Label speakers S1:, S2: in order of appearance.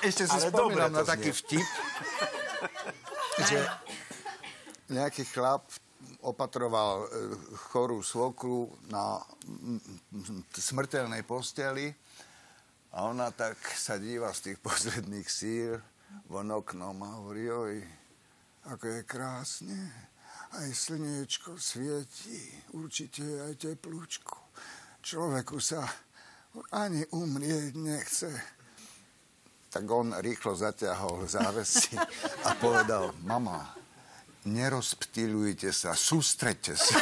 S1: Ešte si spomínam na taký vtip, že nejaký chlap opatroval chorú svokru na smrteľnej posteli a ona tak sa díva z tých posledných síl von oknom a hovorí, oj, ako je krásne, aj slniečko svieti, určite aj teplúčko. Človeku sa ani umrieť nechce. Tak on rýchlo zaťahol závesy a povedal, mama, nerozptýľujte sa, sústreďte sa.